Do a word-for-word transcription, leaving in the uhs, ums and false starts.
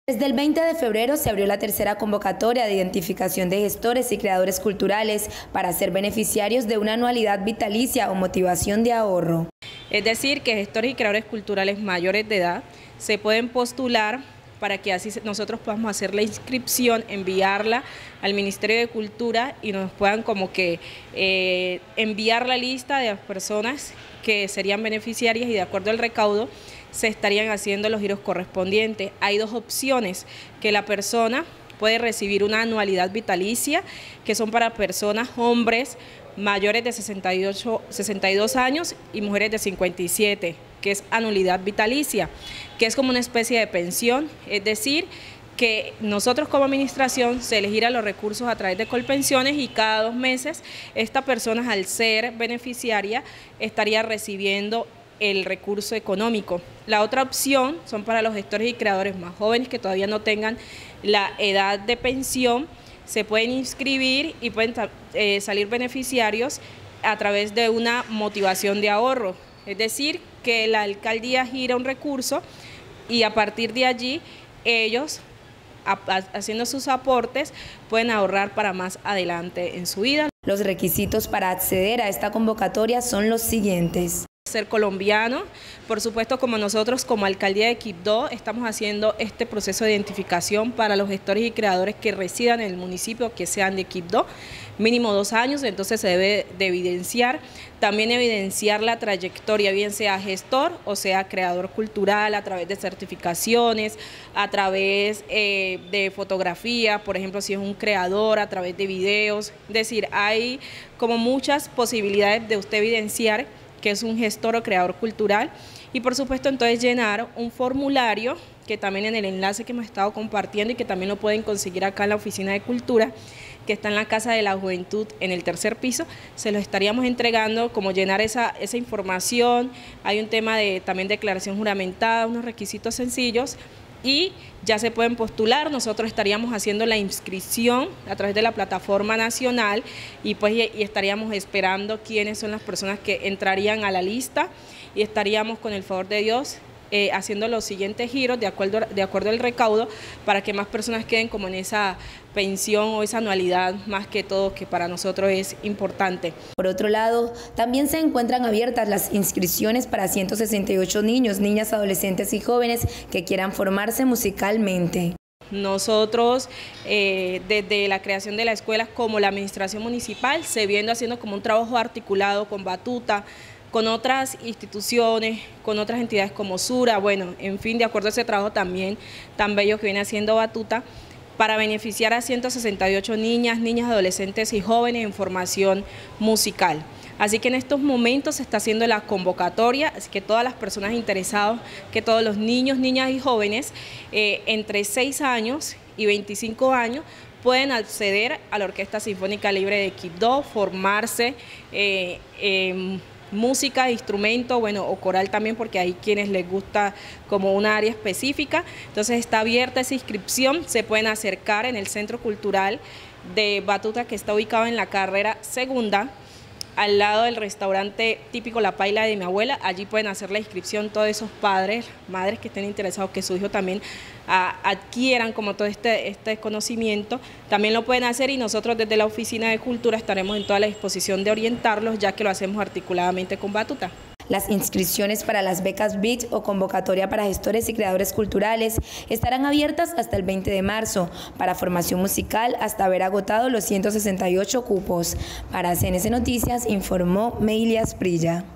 Desde el veinte de febrero se abrió la tercera convocatoria de identificación de gestores y creadores culturales para ser beneficiarios de una anualidad vitalicia o motivación de ahorro. Es decir, que gestores y creadores culturales mayores de edad se pueden postular para que así nosotros podamos hacer la inscripción, enviarla al Ministerio de Cultura y nos puedan como que eh, enviar la lista de las personas que serían beneficiarias y de acuerdo al recaudo se estarían haciendo los giros correspondientes. Hay dos opciones, que la persona puede recibir una anualidad vitalicia, que son para personas, hombres mayores de sesenta y ocho, sesenta y dos años y mujeres de cincuenta y siete, que es anualidad vitalicia, que es como una especie de pensión, es decir, que nosotros como administración se elegirá los recursos a través de Colpensiones y cada dos meses esta persona, al ser beneficiaria, estaría recibiendo el recurso económico. La otra opción son para los gestores y creadores más jóvenes que todavía no tengan la edad de pensión, se pueden inscribir y pueden eh, salir beneficiarios a través de una motivación de ahorro, es decir, que la alcaldía gira un recurso y a partir de allí ellos, a, a, haciendo sus aportes, pueden ahorrar para más adelante en su vida. Los requisitos para acceder a esta convocatoria son los siguientes: ser colombiano, por supuesto, como nosotros como Alcaldía de Quibdó estamos haciendo este proceso de identificación para los gestores y creadores que residan en el municipio, que sean de Quibdó, mínimo dos años, entonces se debe de evidenciar, también evidenciar la trayectoria, bien sea gestor o sea creador cultural, a través de certificaciones, a través eh, de fotografía, por ejemplo, si es un creador, a través de videos, es decir, hay como muchas posibilidades de usted evidenciar que es un gestor o creador cultural, y por supuesto entonces llenar un formulario que también en el enlace que hemos estado compartiendo y que también lo pueden conseguir acá en la Oficina de Cultura, que está en la Casa de la Juventud en el tercer piso, se los estaríamos entregando, como llenar esa, esa información. Hay un tema de también declaración juramentada, unos requisitos sencillos, y ya se pueden postular. Nosotros estaríamos haciendo la inscripción a través de la plataforma nacional y pues y estaríamos esperando quiénes son las personas que entrarían a la lista y estaríamos con el favor de Dios eh, haciendo los siguientes giros de acuerdo, de acuerdo al recaudo para que más personas queden como en esa pensión o esa anualidad, más que todo, que para nosotros es importante. Por otro lado, también se encuentran abiertas las inscripciones para ciento sesenta y ocho niños, niñas, adolescentes y jóvenes que quieran formarse musicalmente. Nosotros, eh, desde la creación de la escuela como la administración municipal, se viene haciendo como un trabajo articulado con Batuta, con otras instituciones, con otras entidades como Sura, bueno, en fin, de acuerdo a ese trabajo también tan bello que viene haciendo Batuta, para beneficiar a ciento sesenta y ocho niñas, niñas, adolescentes y jóvenes en formación musical. Así que en estos momentos se está haciendo la convocatoria, así que todas las personas interesadas, que todos los niños, niñas y jóvenes eh, entre seis años y veinticinco años pueden acceder a la Orquesta Sinfónica Libre de Quibdó, formarse eh, eh, música, instrumento, bueno, o coral también, porque hay quienes les gusta como una área específica. Entonces está abierta esa inscripción, se pueden acercar en el Centro Cultural de Batuta, que está ubicado en la carrera segunda, al lado del restaurante típico La Paila de mi abuela. Allí pueden hacer la inscripción todos esos padres, madres que estén interesados que su hijo también a, adquieran como todo este, este conocimiento. También lo pueden hacer y nosotros desde la Oficina de Cultura estaremos en toda la disposición de orientarlos, ya que lo hacemos articuladamente con Batuta. Las inscripciones para las becas B I C o convocatoria para gestores y creadores culturales estarán abiertas hasta el veinte de marzo, para formación musical hasta haber agotado los ciento sesenta y ocho cupos. Para C N C Noticias informó Meilia Asprilla.